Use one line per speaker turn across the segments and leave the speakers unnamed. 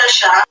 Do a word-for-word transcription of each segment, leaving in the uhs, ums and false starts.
siya.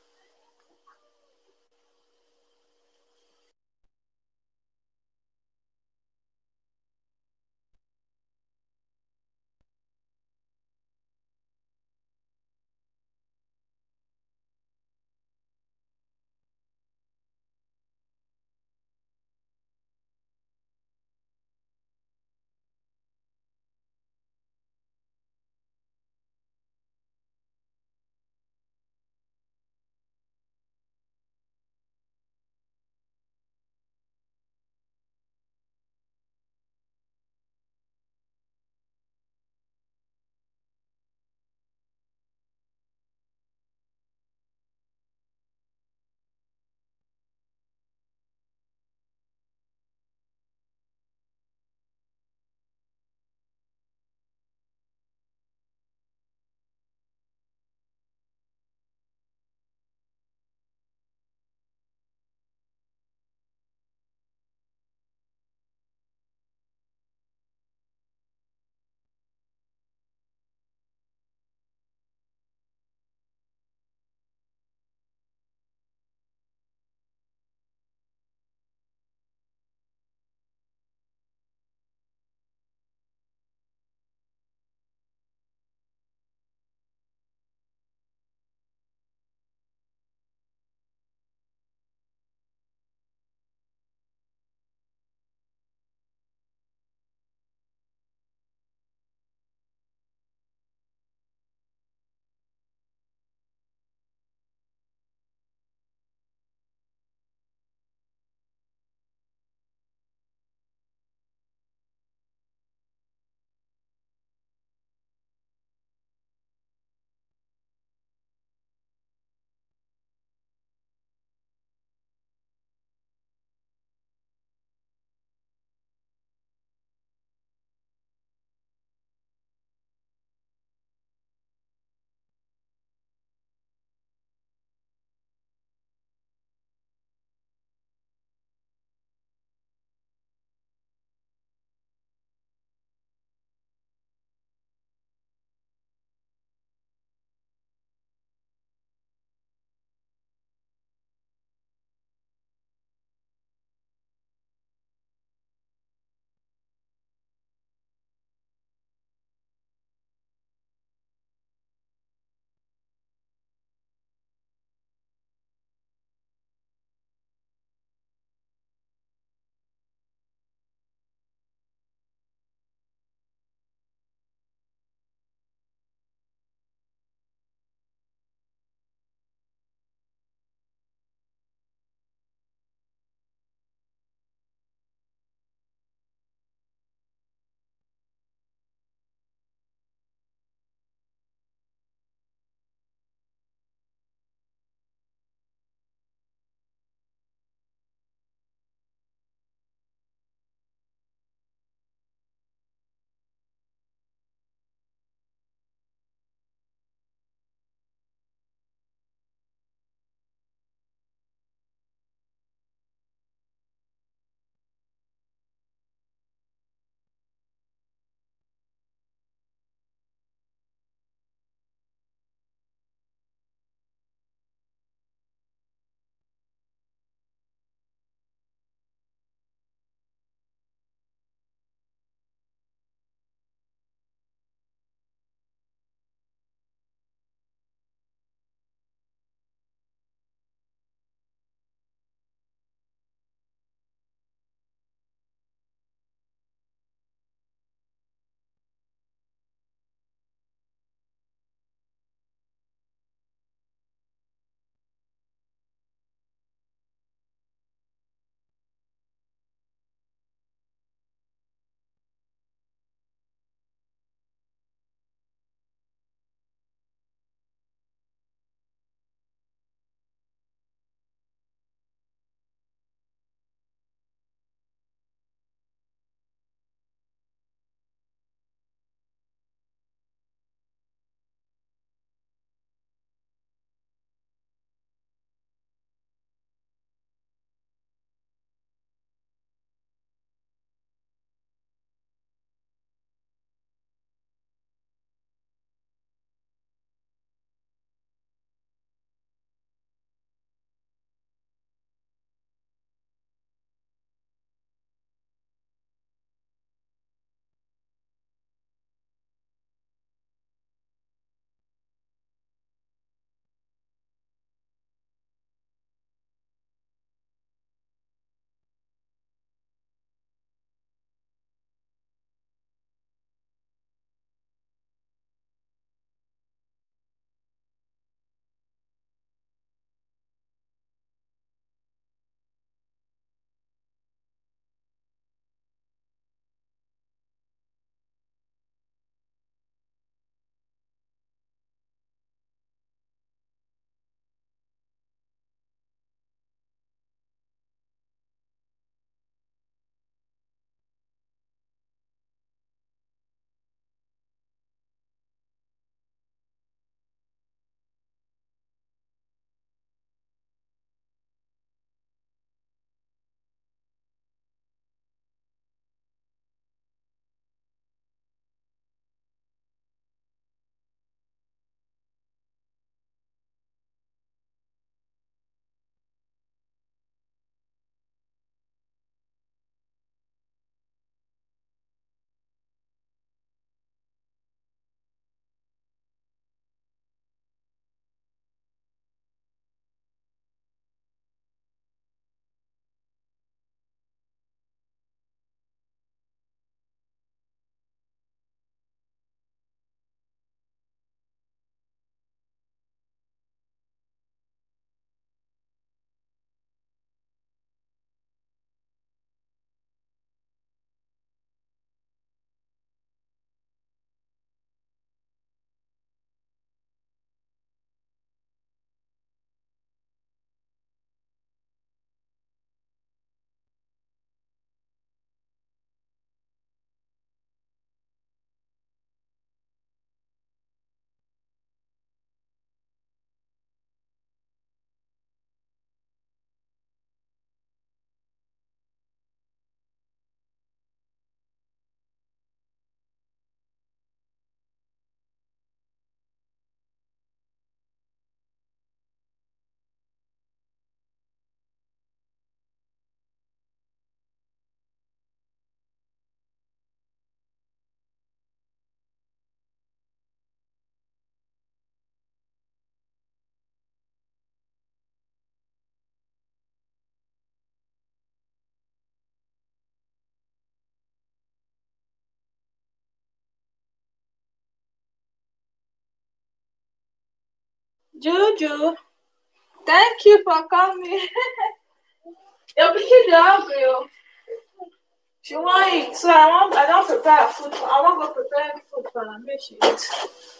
Juju, thank you for coming. You're picking the hungry. She want eat, so I want. I don't prepare food. For, I want to prepare food for her. Make she eat.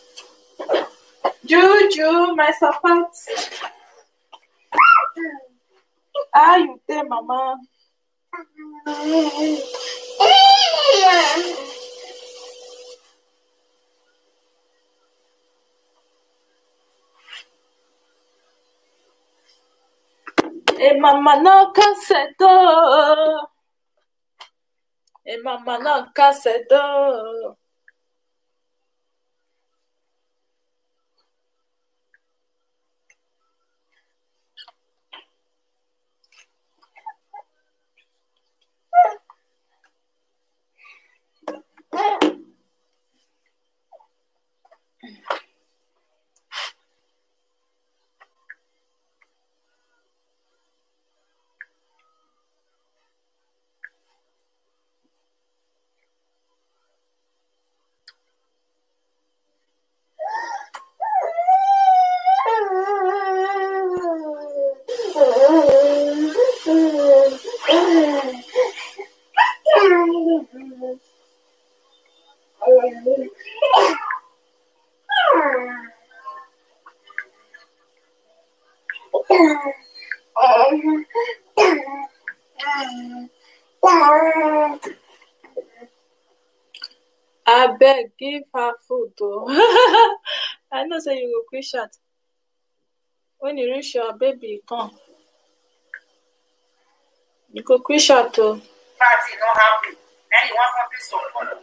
Juju, my support. How you there, Mama? Hey, Mama, no caseto. Hey, Mama, no caseto. I beg, give her food though. I know say you go quick shot. When you reach your baby, come. You go quick shot though.
Party not happy. Then you want to piece of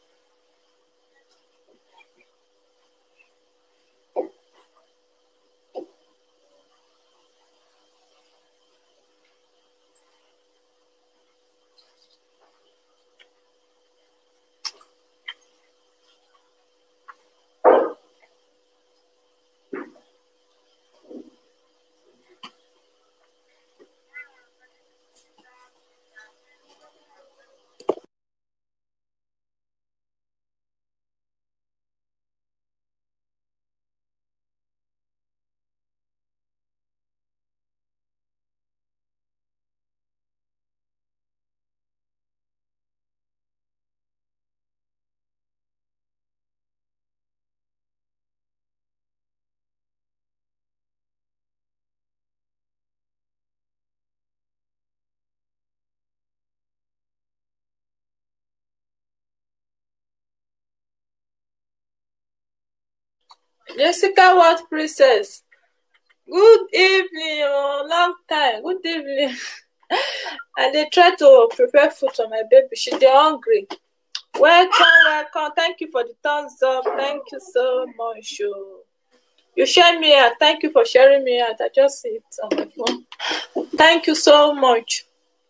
Jessica, what princess? Good evening, oh, long time. Good evening. And they try to prepare food for my baby. She dey hungry. Welcome, welcome. Thank you for the thumbs up. Thank you so much. Oh. You share me out. Thank you for sharing me out. I just see it on my phone. Thank you so much.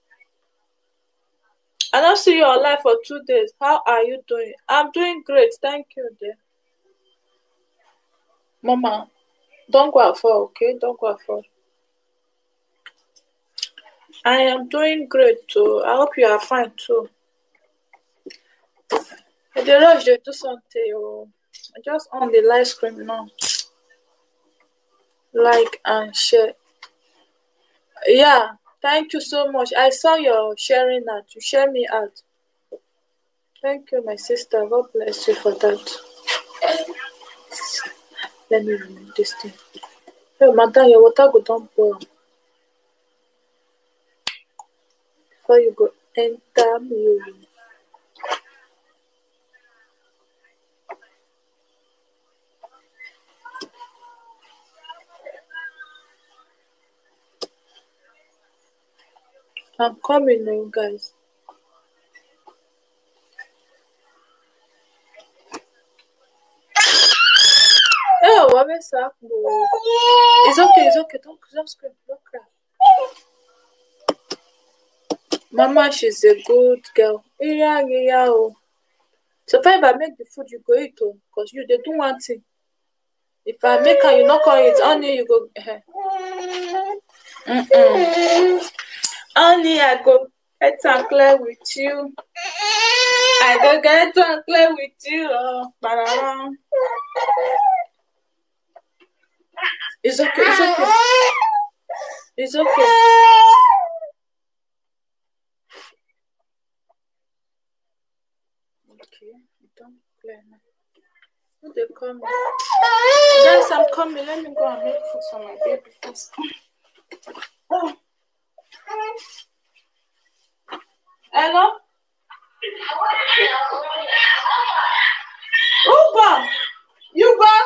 I don't see you online for two days. How are you doing? I'm doing great. Thank you, dear. Mama, don't go out for, okay? Don't go out for. I am doing great too. I hope you are fine too. I dey rush dey do something. Oh. I just on the live stream now. Like and share. Yeah, thank you so much. I saw your sharing that. You share me out. Thank you, my sister. God bless you for that. Let me remove this thing. Hey, madam, your water go don boil. Before you go enter me. I'm coming now, guys. Oh, what is up? It's okay, it's okay. Don't, don't scream, don't cry. Mama, she's a good girl. Yeah, yeah, oh. So if I make the food, you go eat, oh, because you they do one thing. If I make her, you not call it. Only you go. Mm-mm. Only I go get and clear with you. I go get and clear with you. Oh, It's okay. It's okay. It's okay. Okay. Don't play now. Who they call me? Guys, I'm coming. Let me go and make food for my baby first. Oh. Hello? Uber! Uber!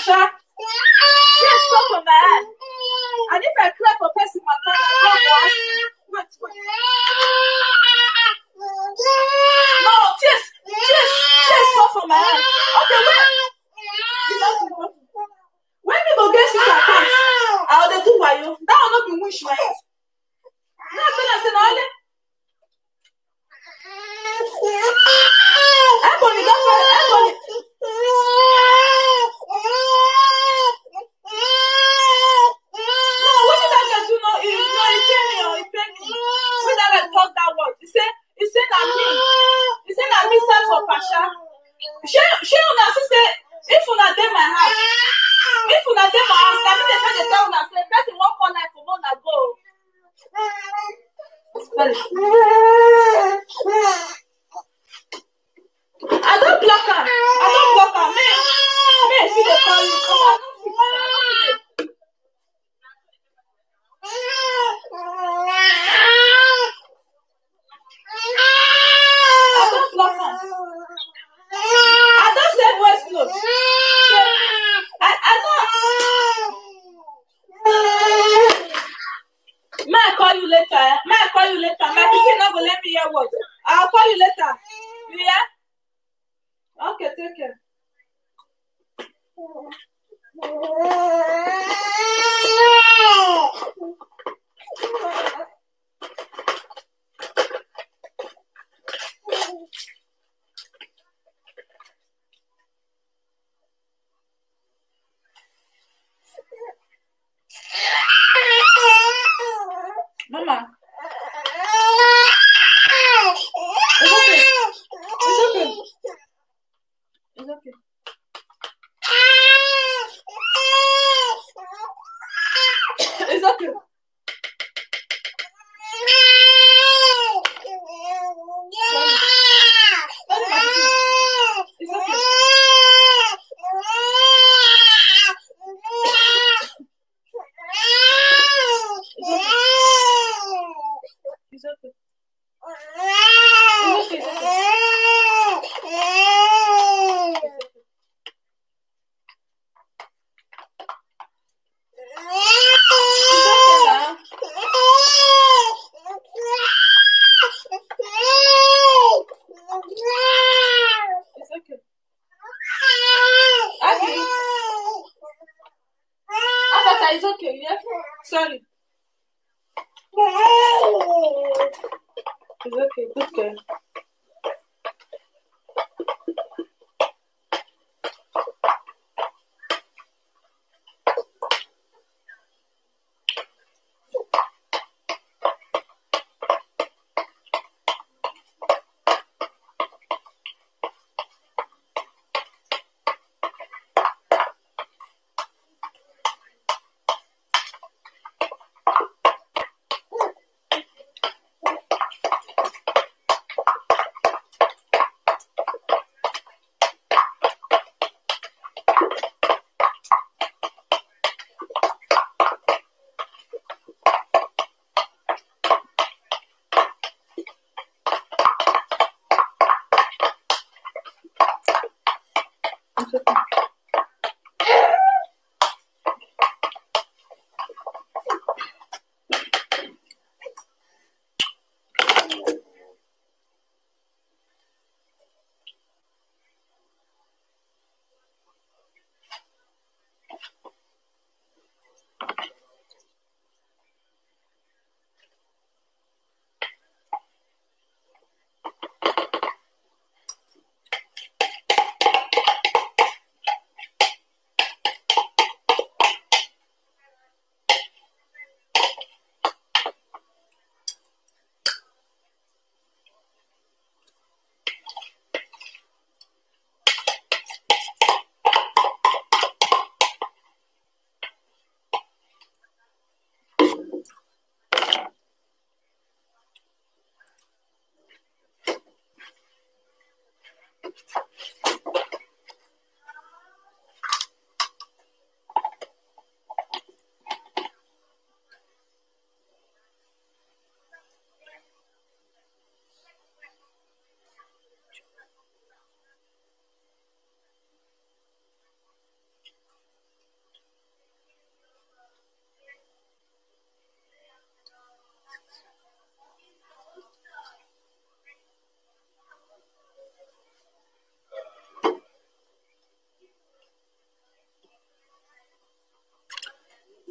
Pasha. Tears fall from my eye. And if I cry for person, my God, God will ask me. Wait, wait. No, tears, tears, tears fall from my eye. Okay, wait. When you go get six accounts, I'll do why you. That will not be wish, right? No, I say no. Ebony, that's right. Ebony. No, what did that guy do? No, it, no, it paid me. Or it paid me. When that guy talk that word, he said, he said that me. He said that me stand for Pasha. She, she una say, if una dey my house, if una dey my house, I mean they try to tell una say, person won't call life for una go. I don't block her. I don't block her. Me, me, see the call you. I don't fix it. I don't block her. I don't say voice note. So, I, I don't. May I call you later? Eh? May I call you later? My people not gonna let me hear what. I'll call you later. You hear? Okay, take care. Mama. It's okay. It's okay. It's okay. It's okay. It's okay. It's okay. It's okay. It's okay, yeah? Sorry. It's okay, good girl.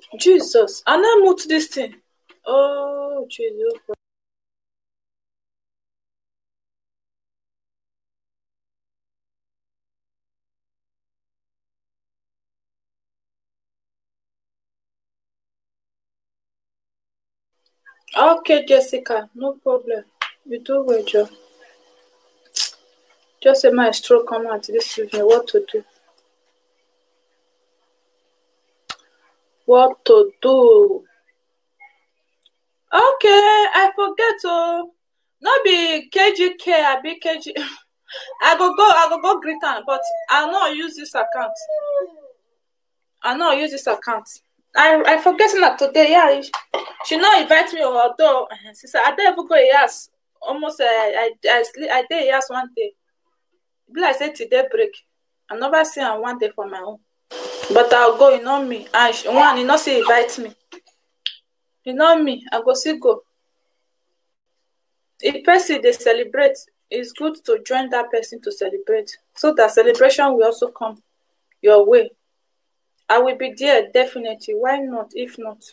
Jesus, I now mute this thing. Oh, Jesus. Okay, Jessica, no problem. You do well, Joe. Just say my stroke come out this evening. What to do? What to do? Okay, I forget oh. No be K G K, I be K G. I go go, I go go greet am, but I not use this account. I not use this account. I I forget that today. Yeah, she not invite me. Although she said I don't even go yes. Almost uh, I I sleep. I did yes one day. Be like say today break. I never see am one day for my own. But I'll go. You know me. And she, one, you know, say invite me. You know me. I go see go. If person they celebrate, it's good to join that person to celebrate, so that celebration will also come your way. I will be there definitely. Why not? If not,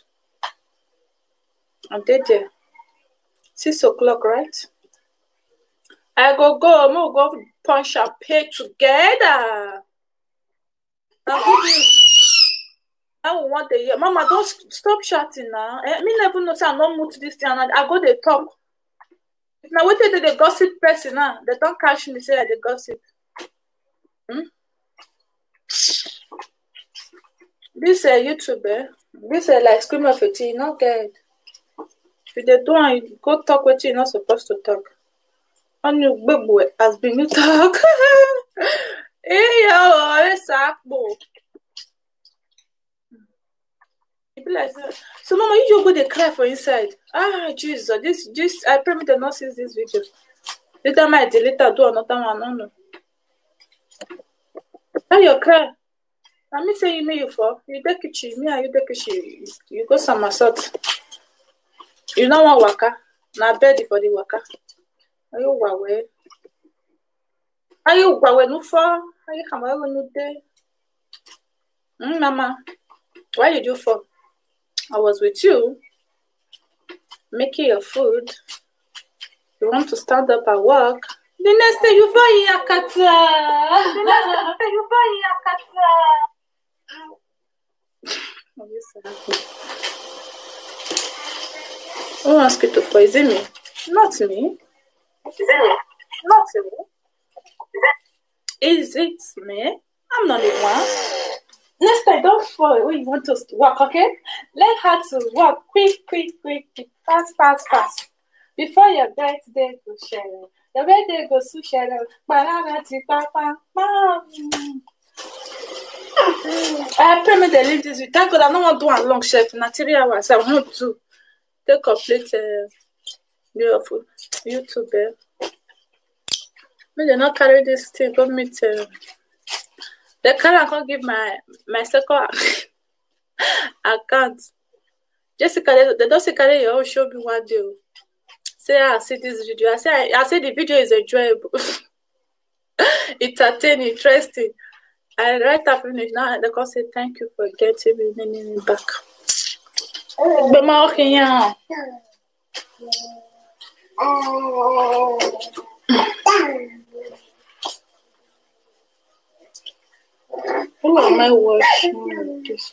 I'm there. there. Six o'clock, right? I go go. I'm gonna go punch and pay together. Now good news. I will want the year. Mama, don't stop shouting now. I mean, never know say I not move to this thing. And I go they talk. Now what they the gossip person now? They don't catch me say I the gossip. Hmm? This uh, YouTuber, this uh, like scream of a tea, not get. If they do and you go talk with you, you're not supposed to talk. And you baby has been you talk. Hey yo, it's akbo. It be like that. So mama, you just go they cry for inside. Ah Jesus, this this I pray me they not see this video. Later my delete do another one, no no. Now you cry. I me say you me you for you take kitchen, me and you take kitchen. You, you go somersault. You know one waka. Na bed for the waka. Are you wawe? Are you wawe no for? Are you come over no day? Mm, mama, why did you for? I was with you, making your food. You want to stand up and work. The next day you buy yakata. The next day you buy yakata. Who asked you to for? Is it me? Not me. Is it me? Not me. Is it me? I'm not the one. Next time, don't fall when you want us to work, okay? Learn how to work quick, quick, quick, quick, fast, fast, fast. Before your birthday go share. Your birthday go soon share. I pray me they leave this week. Thank God I don't want to do a long chef. Na three hours. I want to take complete uh, your food. YouTube. Eh? Me they not carry this thing. Go meet. Uh, the car I can't give my my second account. Jessica, they, they don't say carry your own show me one day. Say I see this video. I say I, I say the video is enjoyable, entertaining, interesting. I write up finish now. They can say thank you for getting me, me, me back. But my okay, yeah. Who am I watching this?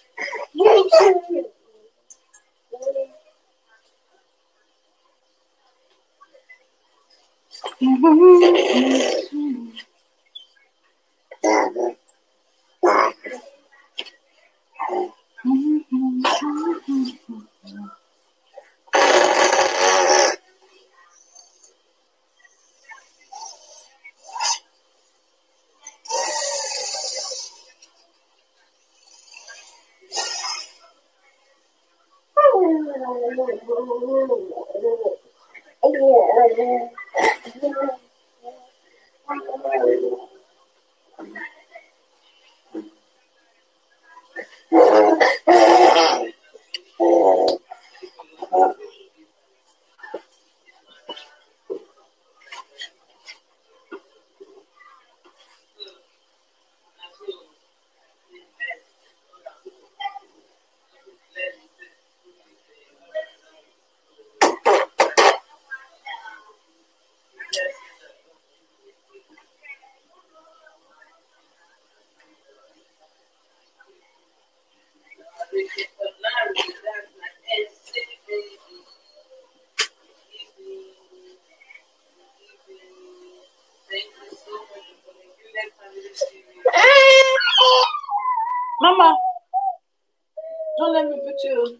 Mama, don't let me put you.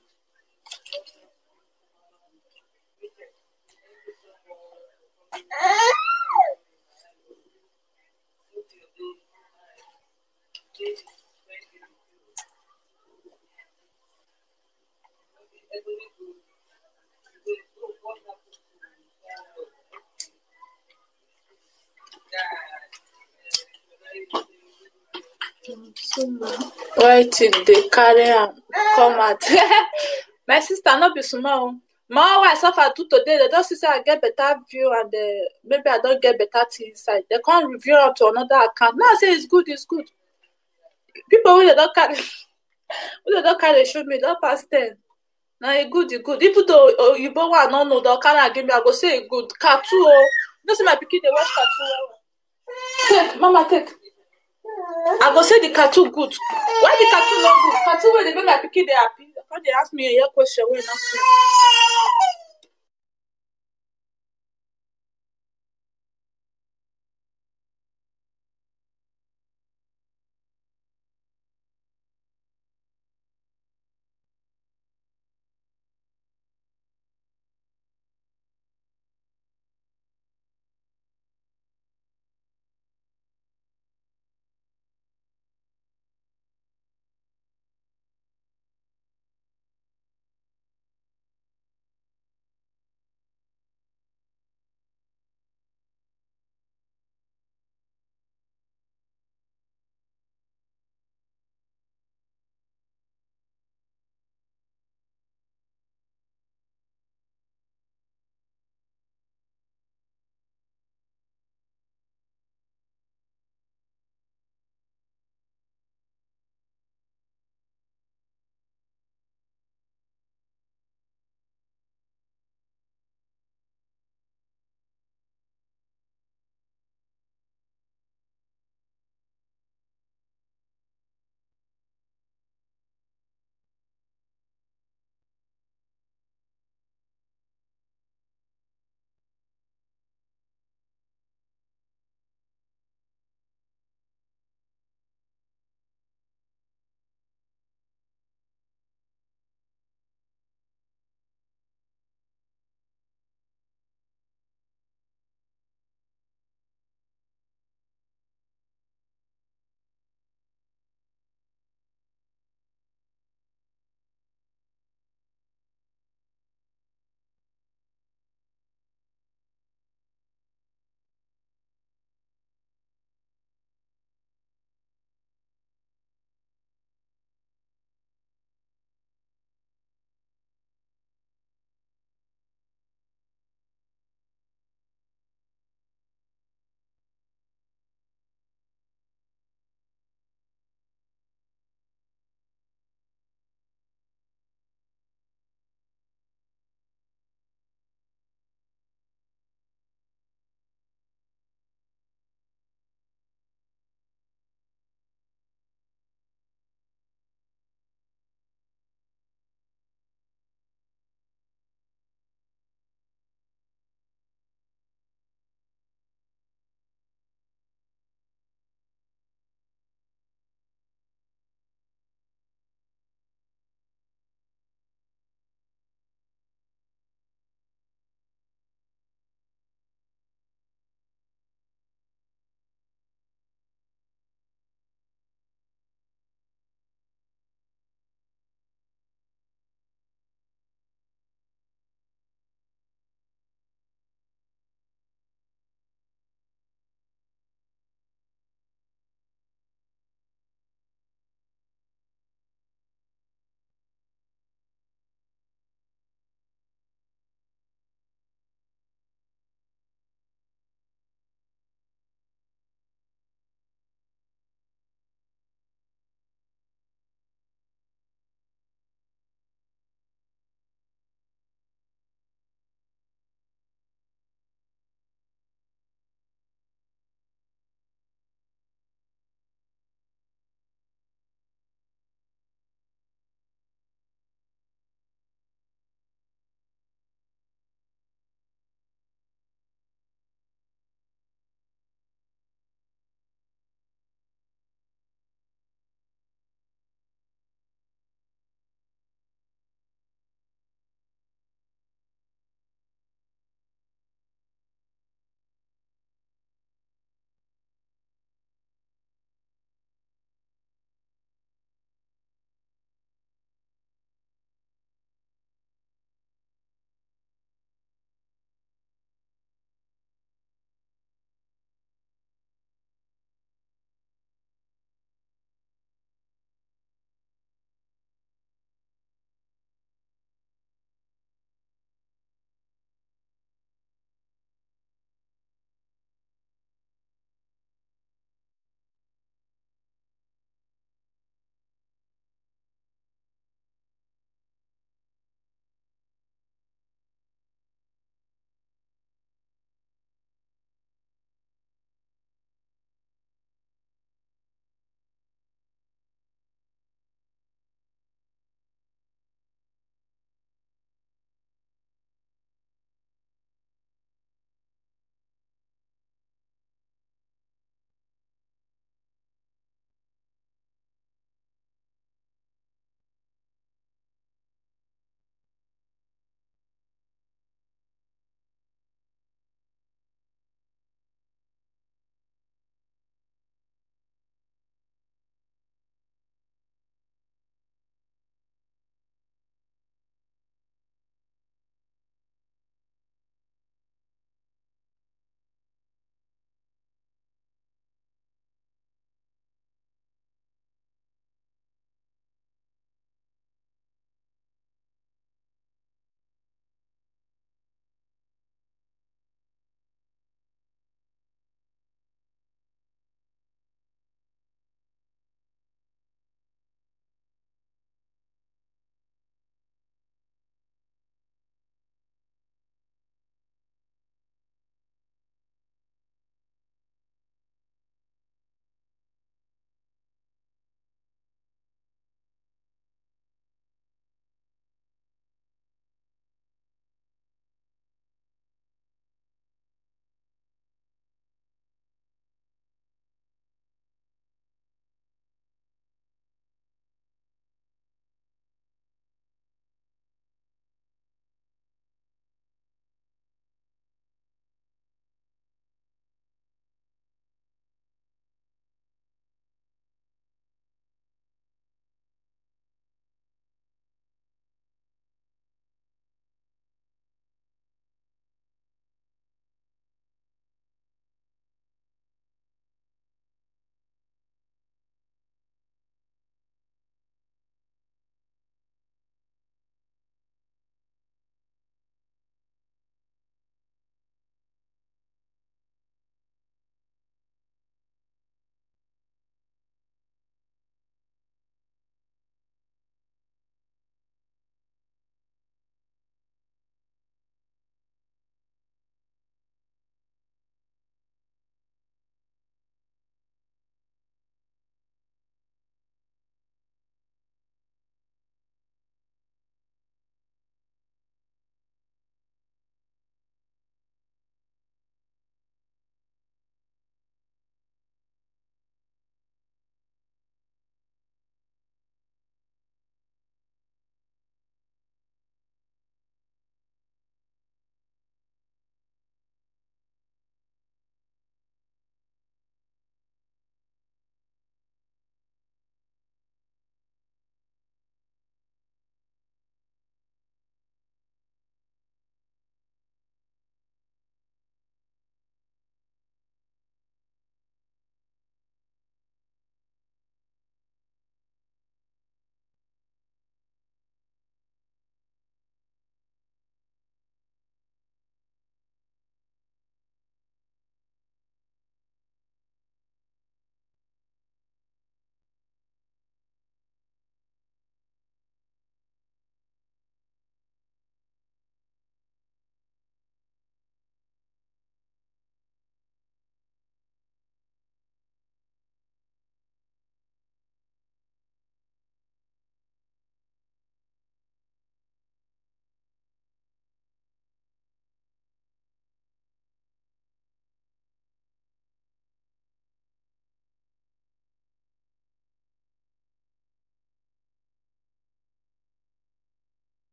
Why till they carry am come out? My sister not be small. Ma why I suffer do today? They just say I get better view and uh, maybe I don't get better thing inside. They can't review up to another account. Now I say it's good, it's good. People who they don't carry, who they don't carry show me don't pass ten. Now it good, it good. Even though uh, you both want no know the kind give me, I go say it good. Cartoon, oh, you know see my pikin they watch cartoon. Take, mama take. I go say the cartoon good. Why the cartoon not good? Cartoon where they make my pikin they happy. How they ask me a year question when not clear.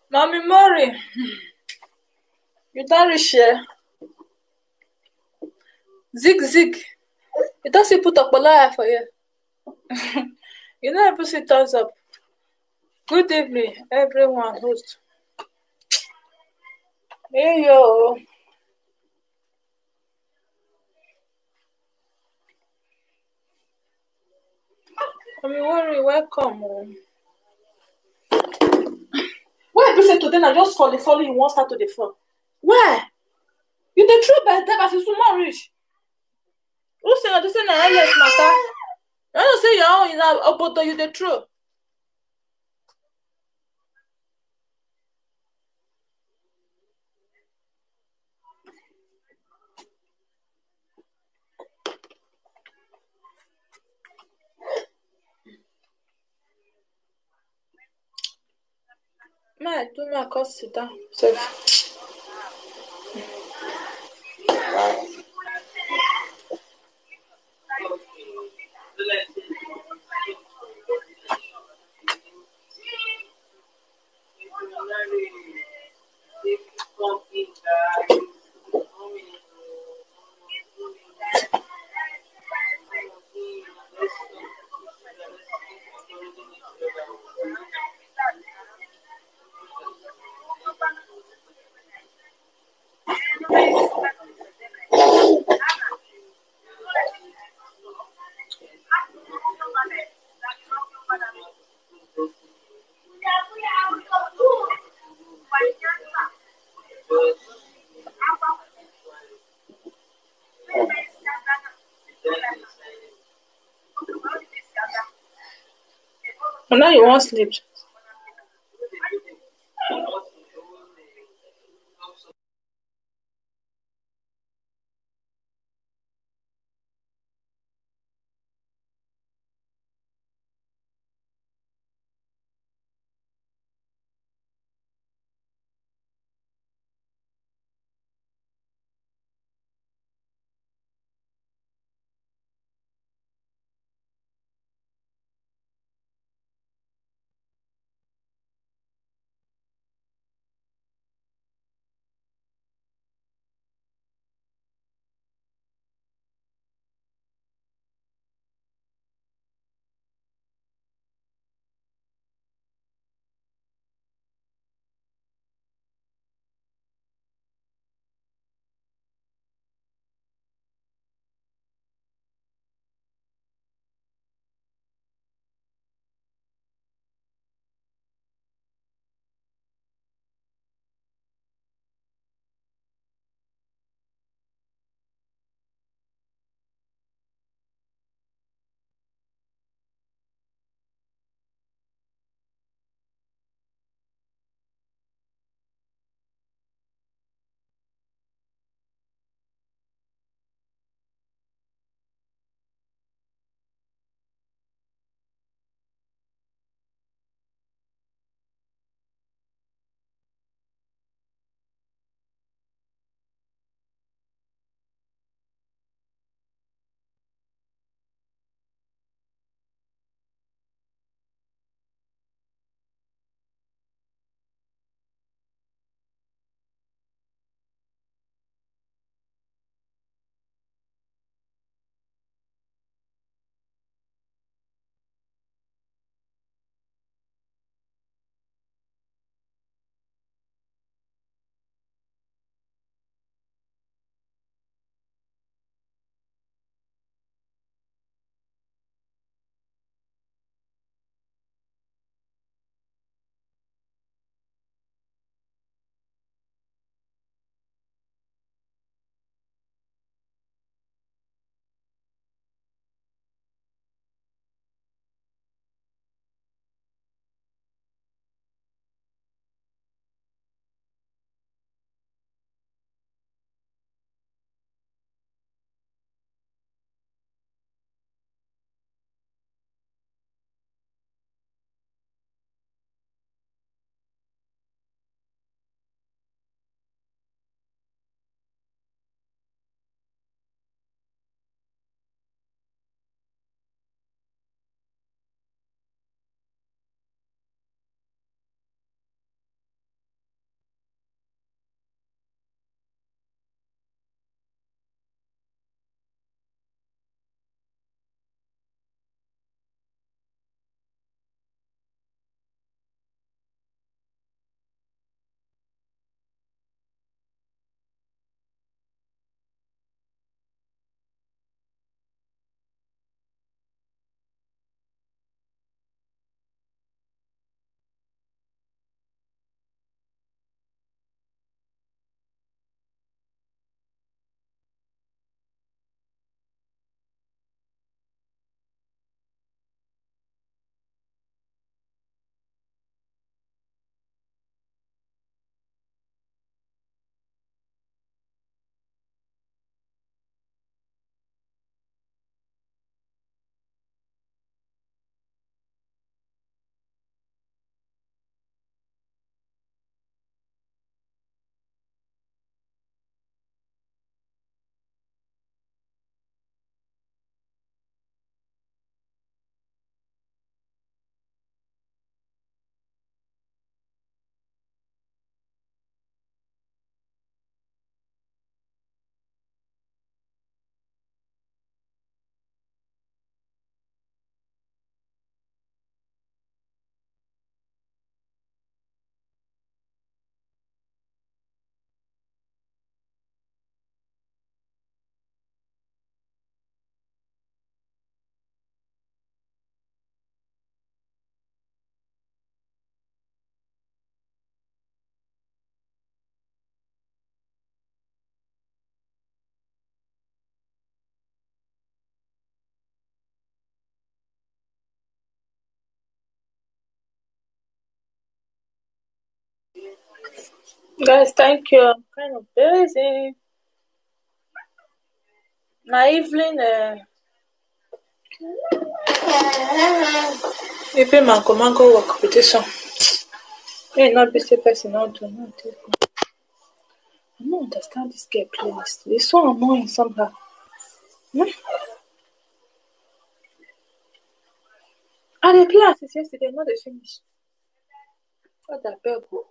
Mommy Mori, you don't reach here. Zig zig. You don't see put up a liar for you. You know people see thumbs up. Good evening, everyone host. Hey yo. Mommy Mori, welcome. Oh. Why you say today I just follow follow you won't start to the phone? Where? You the true by that as you small reach. Who say na this say na endless matter? You know say your own is na obodo you the true. My do me I come sit down. So now you won't sleep. Guys, thank you. I'm kind of busy. Na evening, uh, even mango mango work with this one. May not be say person not do not do. I don't understand this girl playlist. It's so annoying somehow. Hmm? And the play since yesterday, not they finish. What the bell go?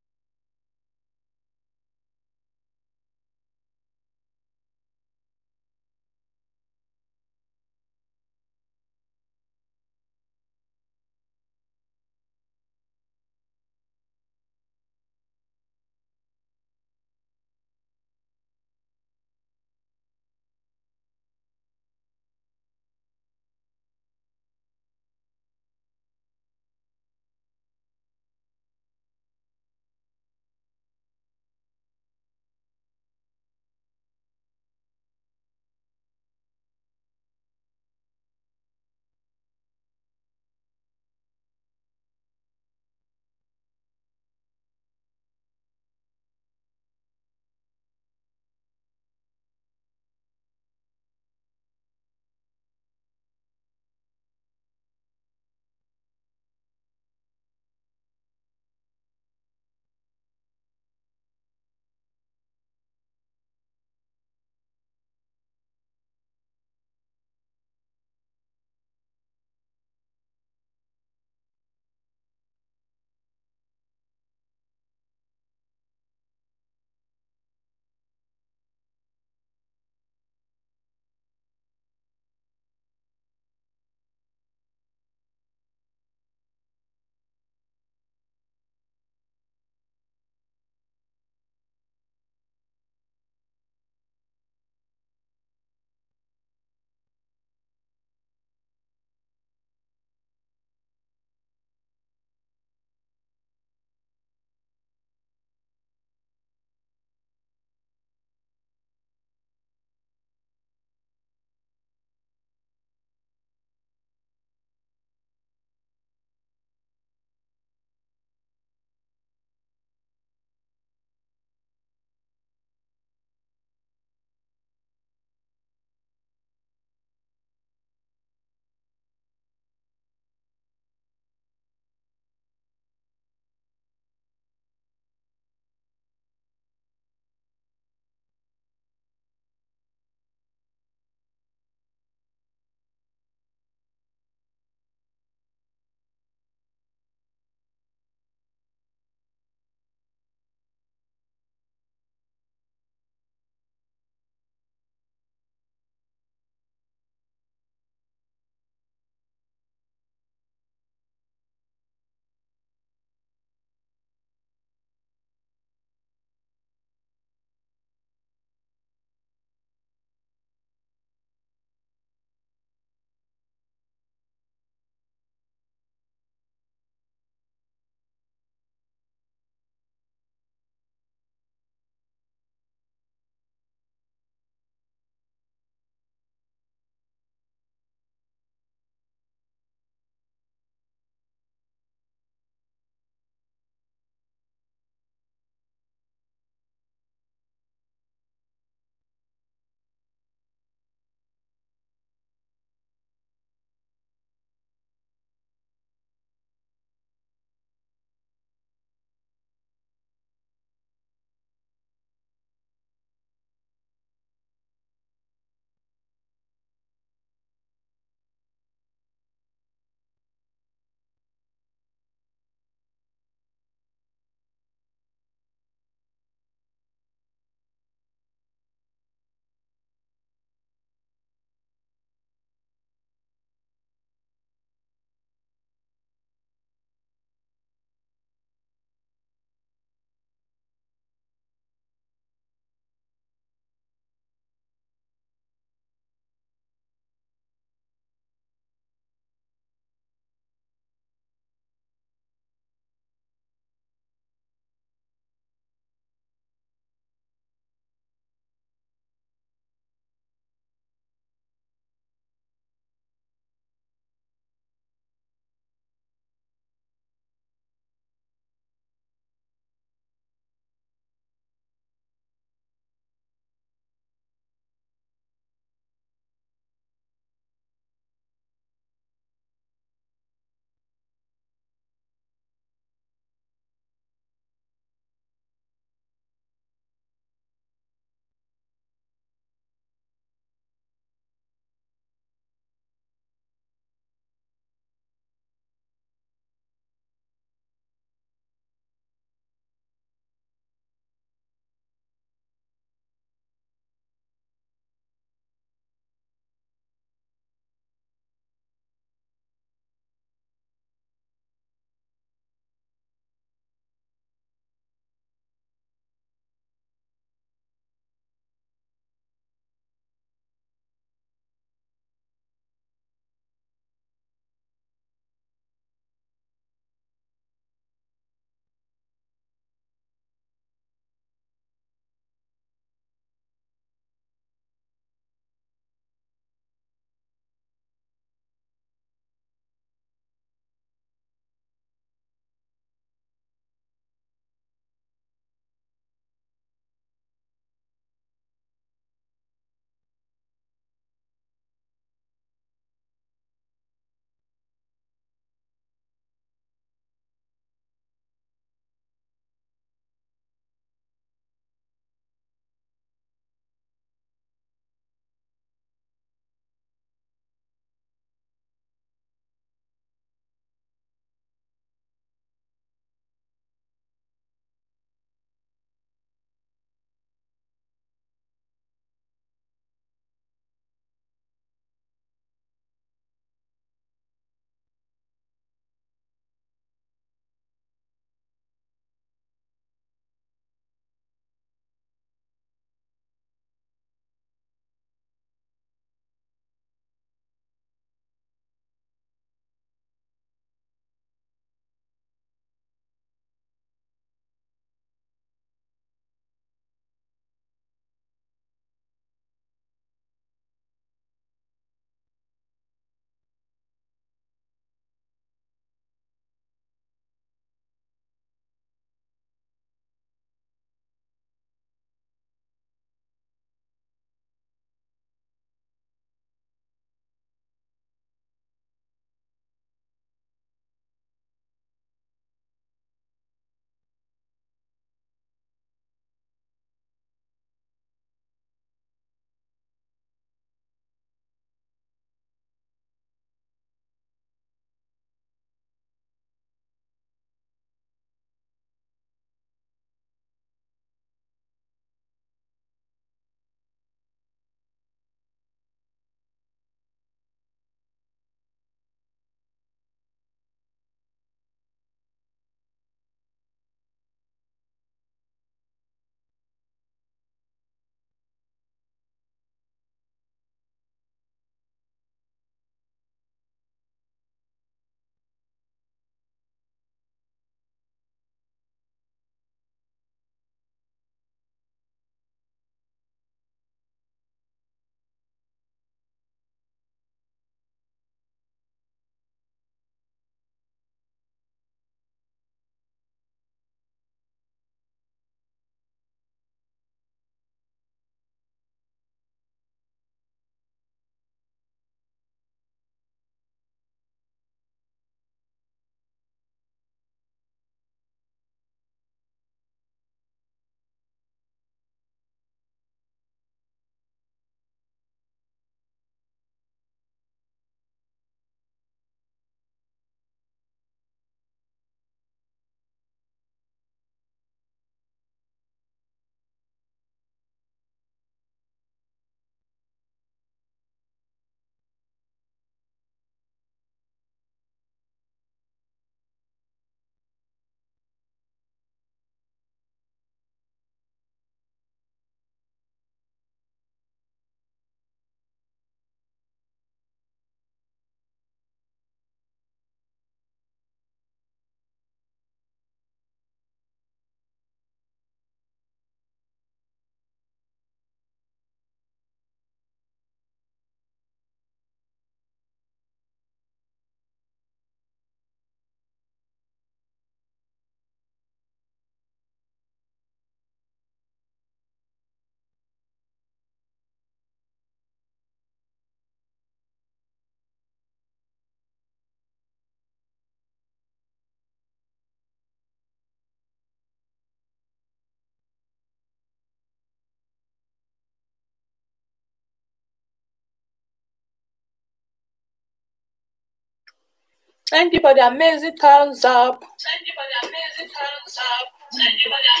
Thank you for the amazing thumbs up.
Thank you for the amazing thumbs up. Thank you for the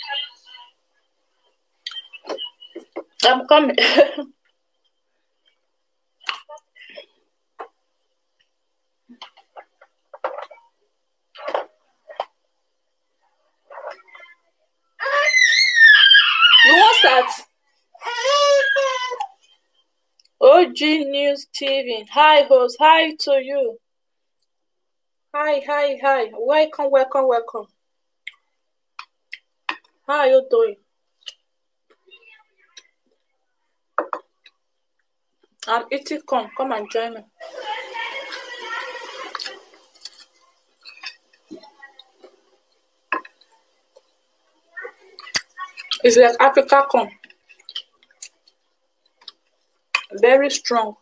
amazing thumbs up.
I'm coming. You want that? O G News T V. Hi, host. Hi to you. Hi, hi, hi. Welcome, welcome, welcome. How are you doing? I'm eating corn. Come and join me. It's like Africa corn. Very strong.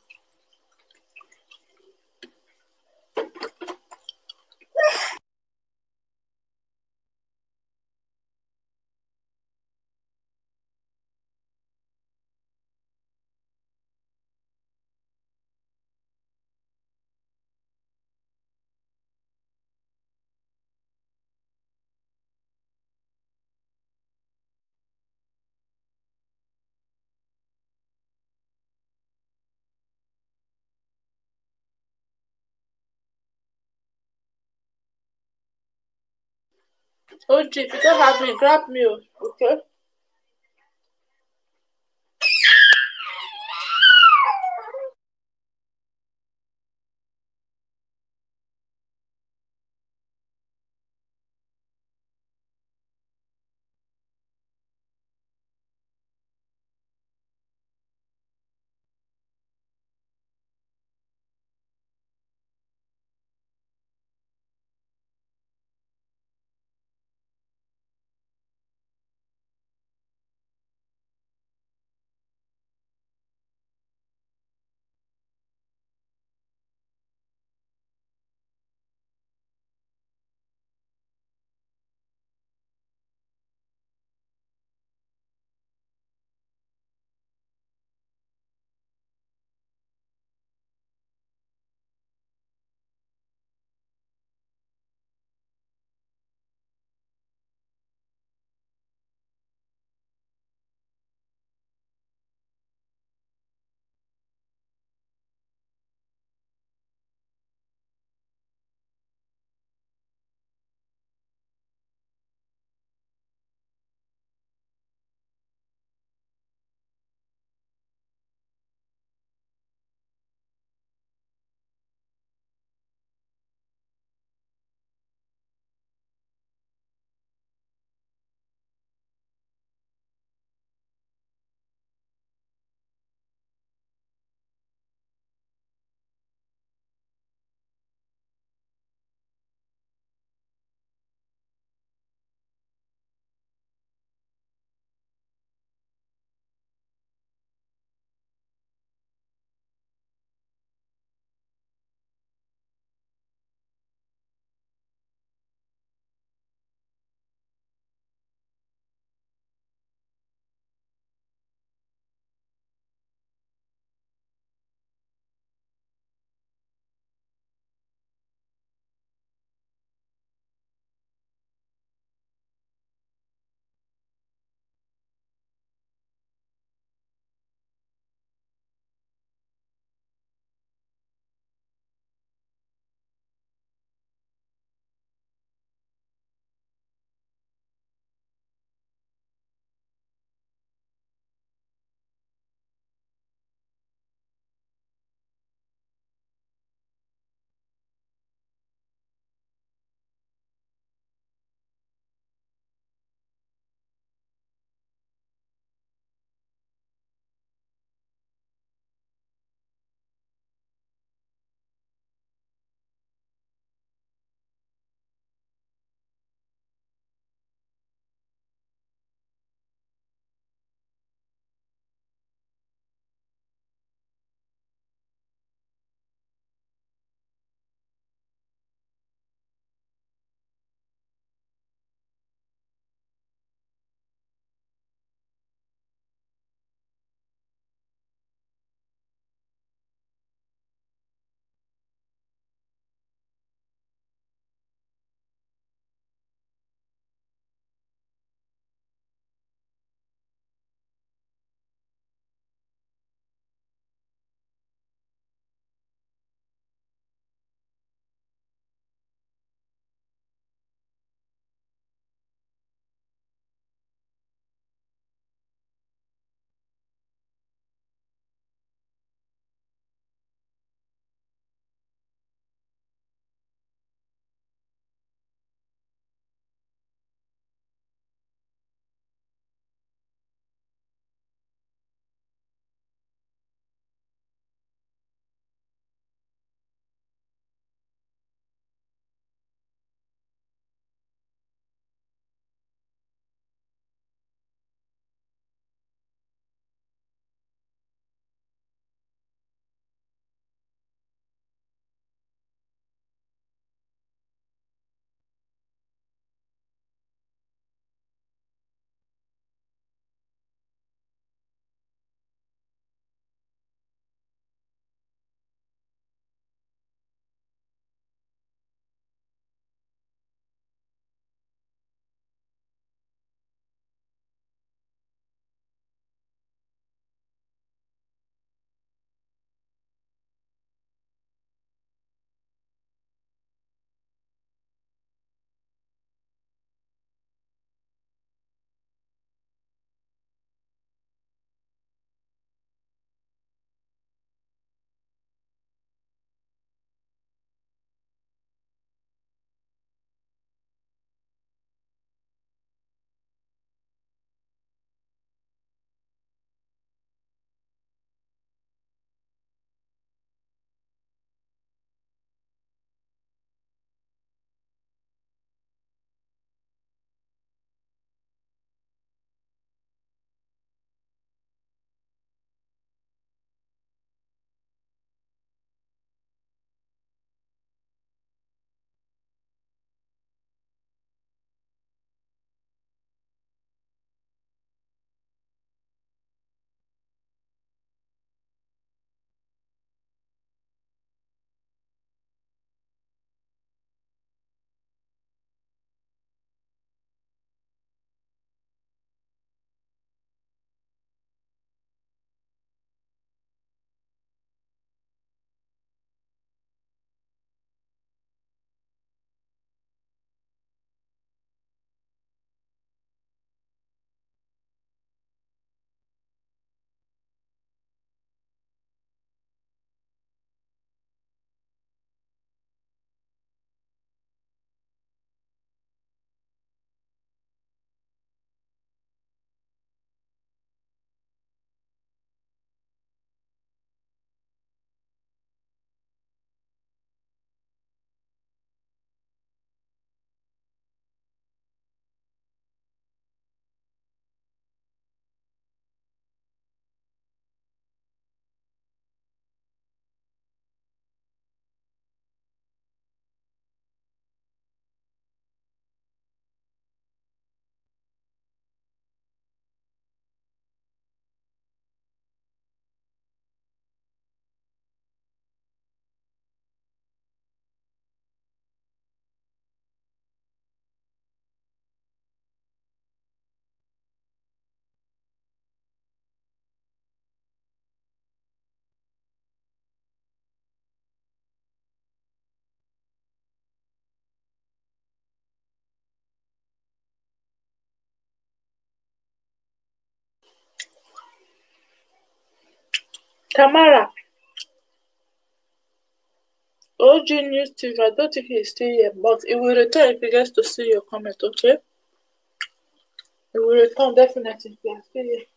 O G, if you don't have me, grab me, okay? Tamara, O G News T V, I don't think he's still here, but it will return if he gets to see your comment, okay? It will return definitely if he is still here.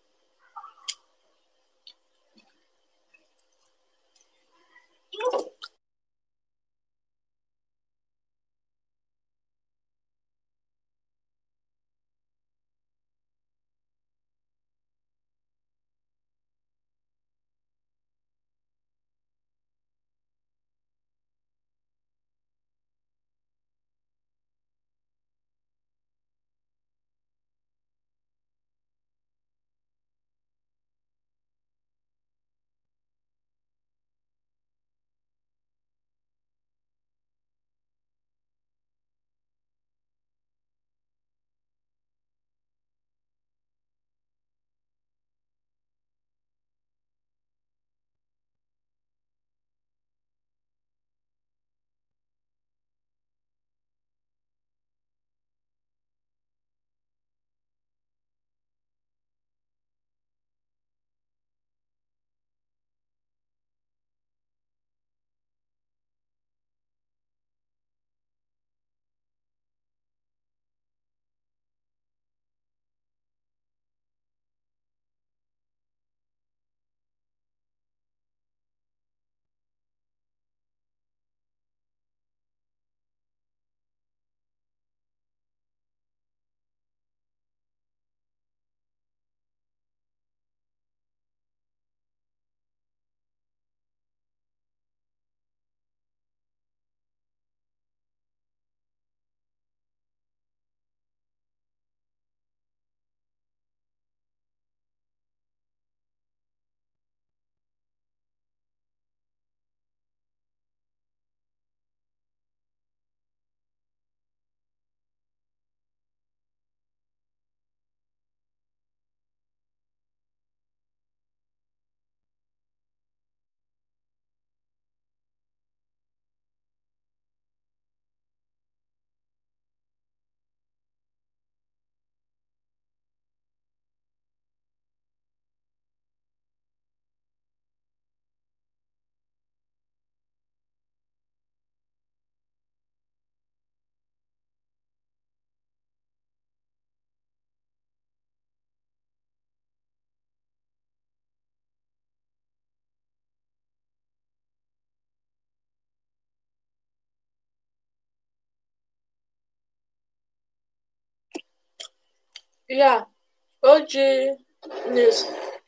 Yeah, O G News,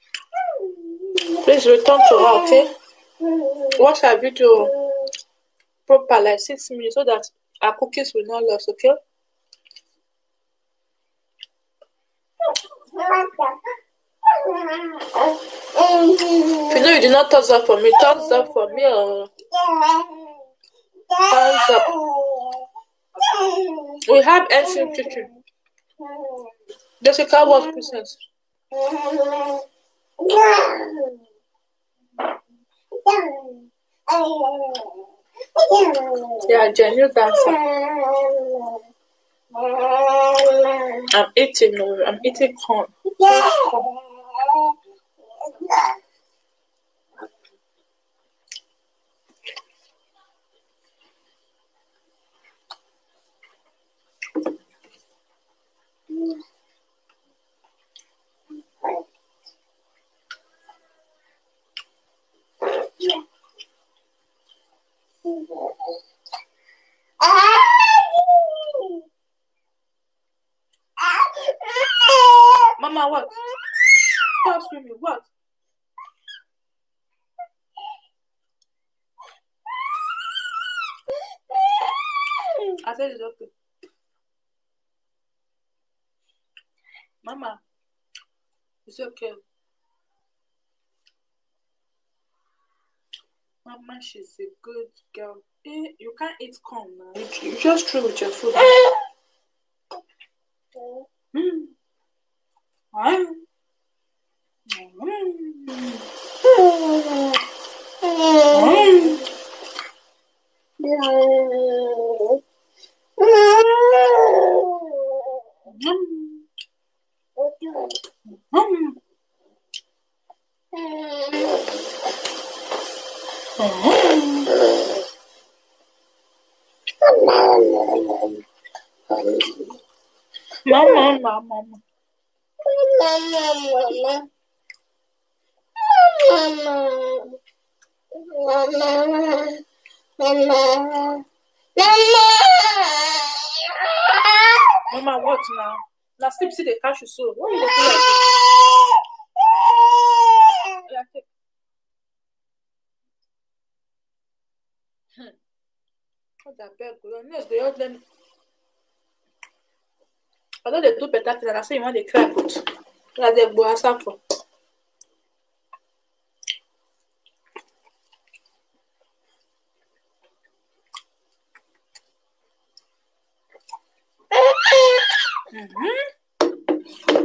please return to her, okay? Watch her video proper, like six minutes, so that our cookies will not lose, okay? If you know you did not thumbs up for me, thumbs up for me or thumbs up. We have ancient kitchen. Jessica was princess. Yeah, genuine dancer. I'm eating, no, I'm eating corn. corn. Mama, what? Stop screaming, what? I said it's okay. Mama, it's okay. Mama, she's a good girl. Eh, you can't eat corn now. You, you just throw with your food. Mm. Mm. Mama, mama, mama. Mama, what now? Now sleep, see the cash you so. What you do like this? Yeah, take. Hmm. What that beg? Your nurse, they all them. I know they do better things. I say you want to cry, but yeah, they go answer for. Mm-hmm.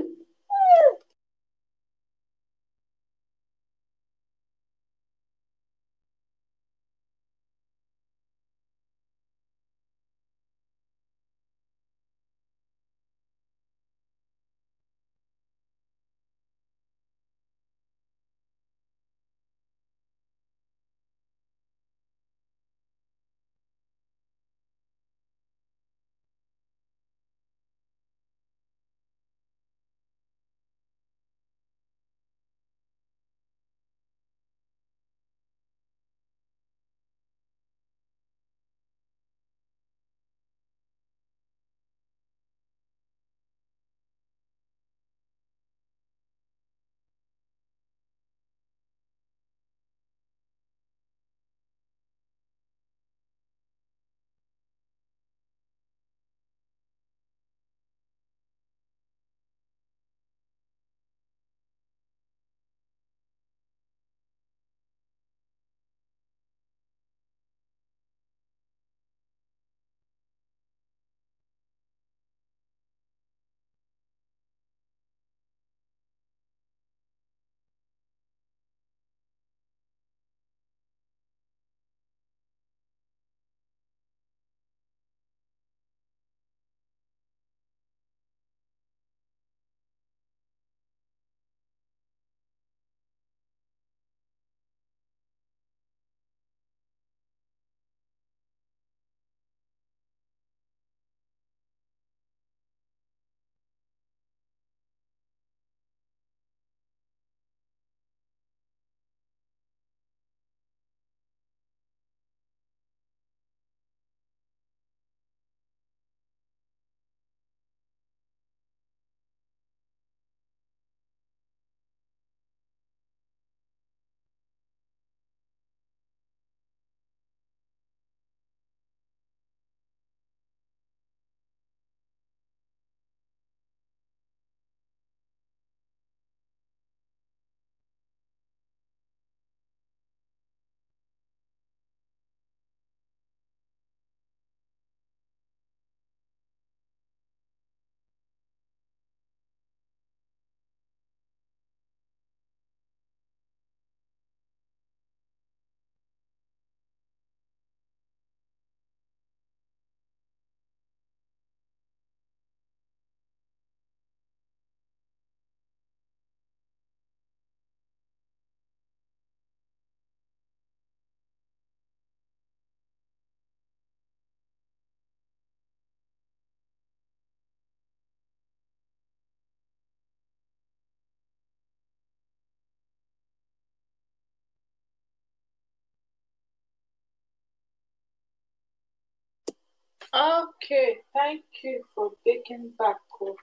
Okay, thank you for taking back. Oh.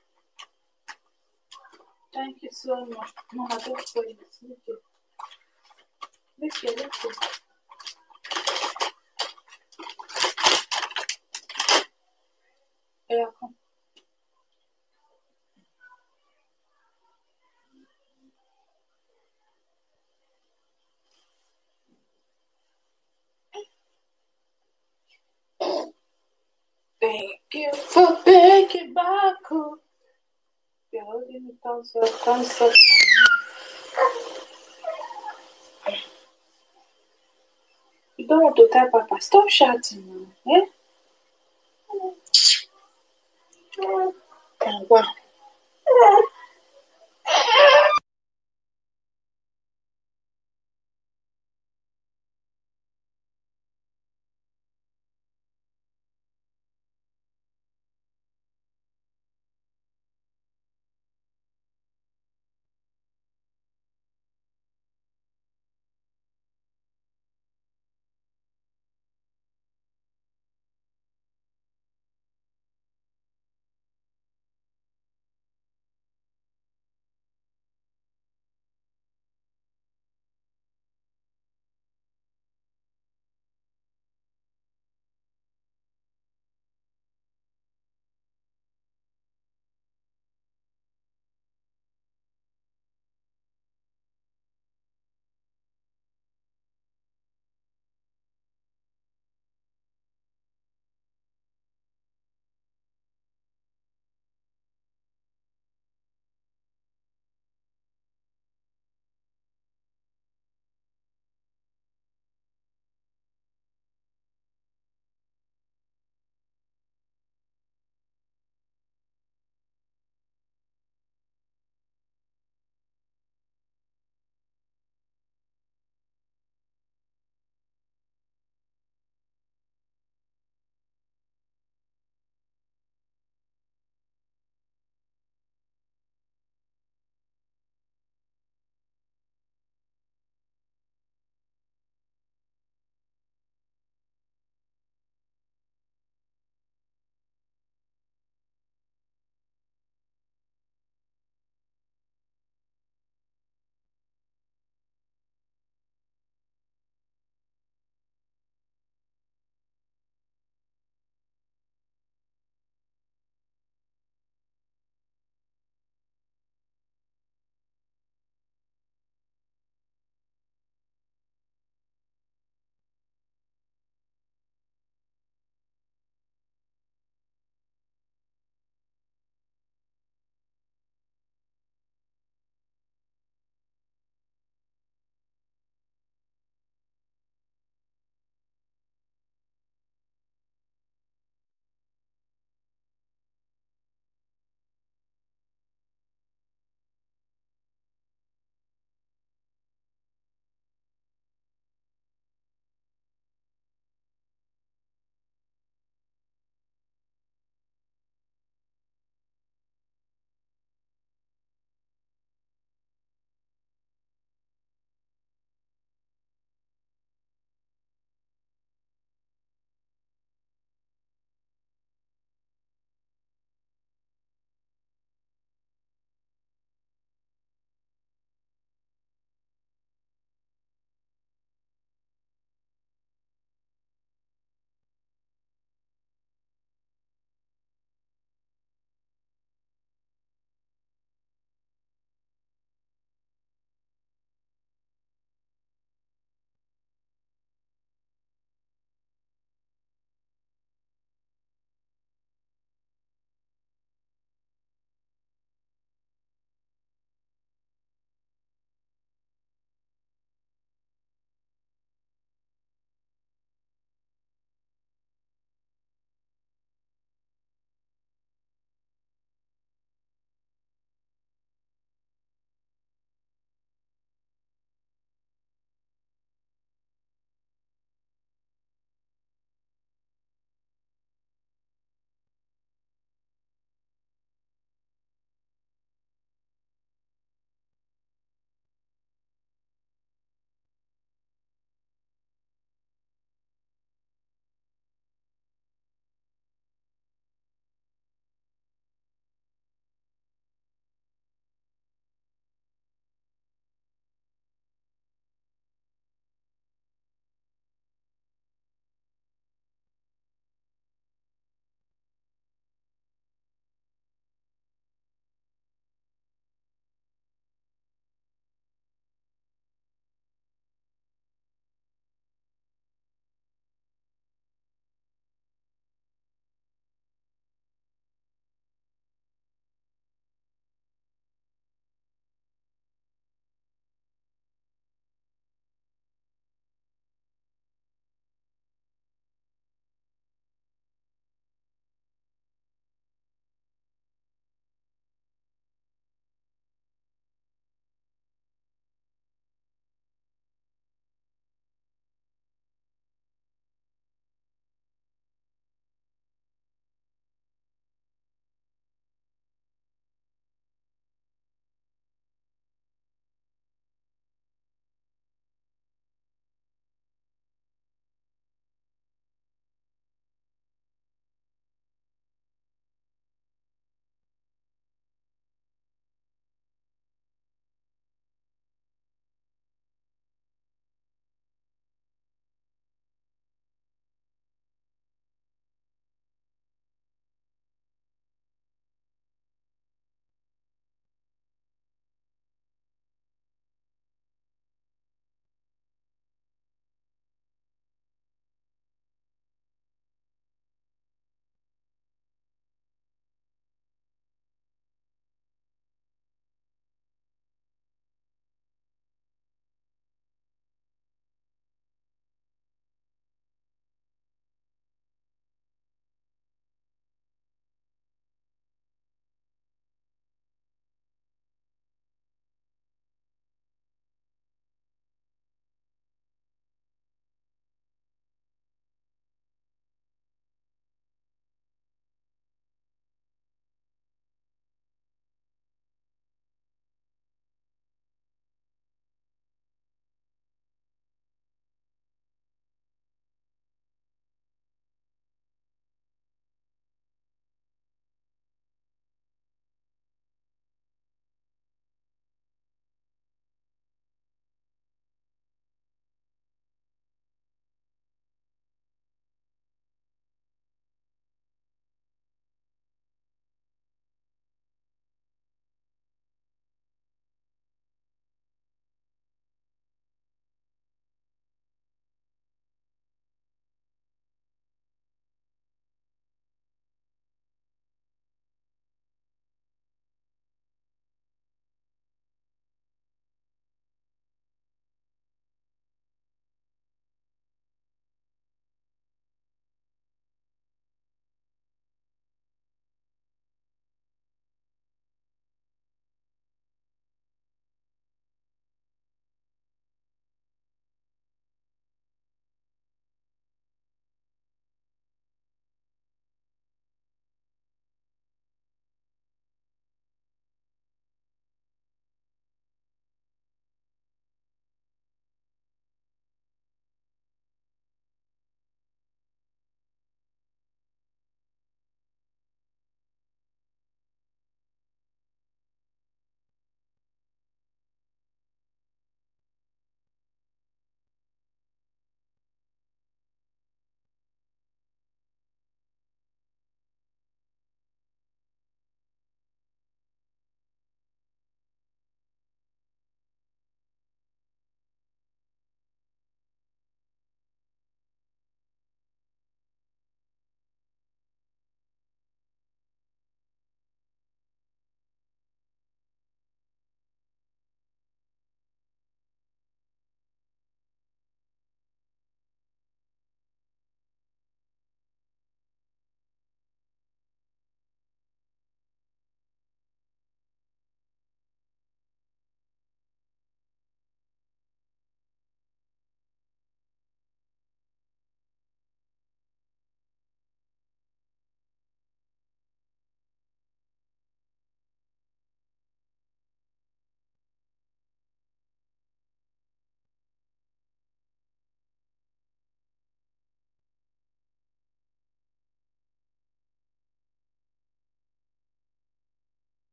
Thank you so much. Mama, don't spoil it. Look it. Look it, look it. Yeah, come. Thank you for taking back. Oh. You're holding me thumbs up, thumbs up. You don't want to tell Papa. Stop shouting now. Eh? Oh, wow.